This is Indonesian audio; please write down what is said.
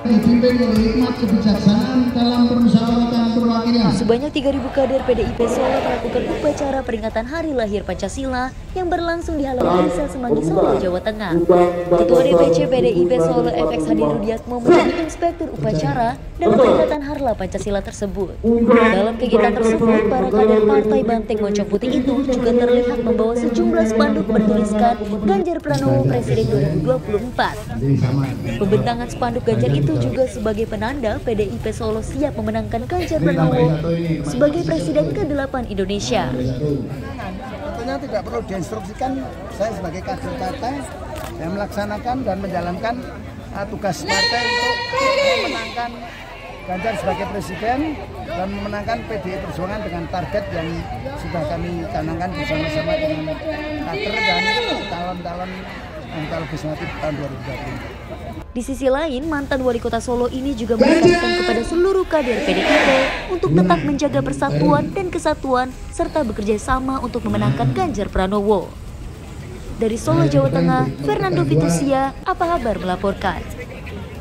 dipimpin oleh hikmat kebijaksanaan dalam permusyawaratan perwakilan. Sebanyak 3.000 kader PDIP Solo melakukan upacara peringatan Hari Lahir Pancasila yang berlangsung di halaman Desa Semanggi, Solo, Jawa Tengah. Ketua DPC PDIP Solo FX Hadi Rudiatmo menjadi inspektur upacara dan peringatan Harla Pancasila tersebut. Dalam kegiatan tersebut, para kader Partai Banteng Moncong Putih itu juga terlihat membawa sejumlah spanduk bertuliskan Ganjar Pranowo Presiden 2024. Pembentangan spanduk Ganjar itu juga sebagai penanda PDIP Solo siap memenangkan Ganjar Pranowo sebagai Presiden ke-8 Indonesia. Tentunya tidak perlu diinstruksikan, saya sebagai kader partai yang melaksanakan dan menjalankan tugas partai untuk memenangkan Ganjar sebagai Presiden dan memenangkan PDI Perjuangan dengan target yang sudah kami canangkan bersama-sama dengan kader dan calon-calon anggota legislatif tahun 2024. Di sisi lain, mantan wali kota Solo ini juga menekankan kepada seluruh kader PDIP untuk tetap menjaga persatuan dan kesatuan serta bekerja sama untuk memenangkan Ganjar Pranowo. Dari Solo, Jawa Tengah, Fernando Vitusia, Apa Kabar melaporkan.